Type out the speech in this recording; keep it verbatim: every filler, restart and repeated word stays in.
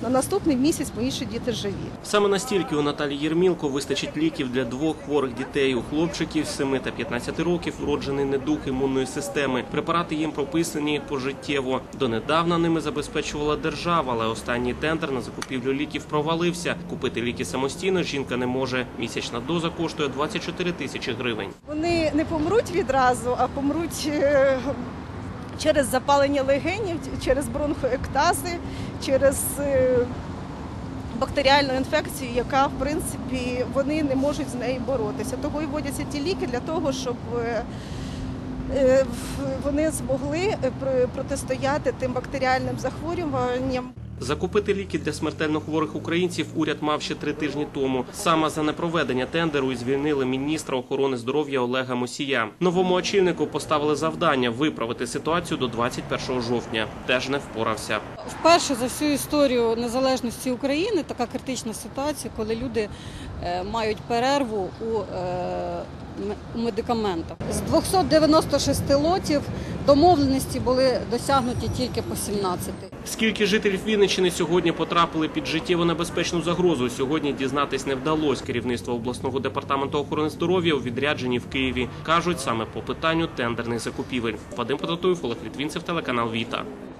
на наступний місяць мої ще діти живі. Саме настільки у Наталії Єрмілко вистачить ліків для двох хворих дітей. У хлопчиків семи та п'ятнадцяти років вроджений недуг імунної системи. Препарати їм прописані пожиттєво. Донедавна ними забезпечувала держава, але останній тендер на закупівлю ліків провалився. Купити ліки самостійно жінка не може. Місячна доза коштує двадцять чотири тисячі гривень. Вони не помруть відразу, а помруть через запалення легенів, через бронхоектази, через бактеріальну інфекцію, яка, в принципі, вони не можуть з нею боротися. Того і вводяться ті ліки для того, щоб вони змогли протистояти тим бактеріальним захворюванням. Закупити ліки для смертельно хворих українців уряд мав ще три тижні тому. Саме за непроведення тендеру і звільнили міністра охорони здоров'я Олега Мусія. Новому очільнику поставили завдання виправити ситуацію до двадцять першого жовтня. Теж не впорався. Вперше за всю історію незалежності України така критична ситуація, коли люди мають перерву у у медикаментах. З двохсот дев'яноста шести лотів домовленості були досягнуті тільки по сімнадцяти. Скільки жителів Вінниччини сьогодні потрапили під життєво небезпечну загрозу, сьогодні дізнатись не вдалося. Керівництво обласного департаменту охорони здоров'я у відрядженні в Києві. Кажуть, саме по питанню тендерних закупівель. Вадим Потатуєв, Олег Літвінцев, телеканал Віта.